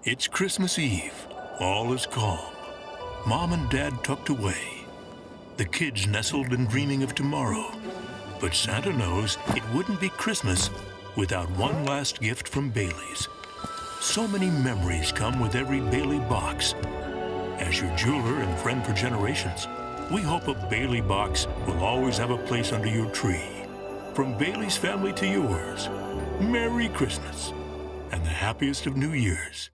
It's Christmas Eve. All is calm. Mom and Dad tucked away. The kids nestled and dreaming of tomorrow. But Santa knows it wouldn't be Christmas without one last gift from Bailey's. So many memories come with every Bailey box. As your jeweler and friend for generations, we hope a Bailey box will always have a place under your tree. From Bailey's family to yours, Merry Christmas and the happiest of New Years.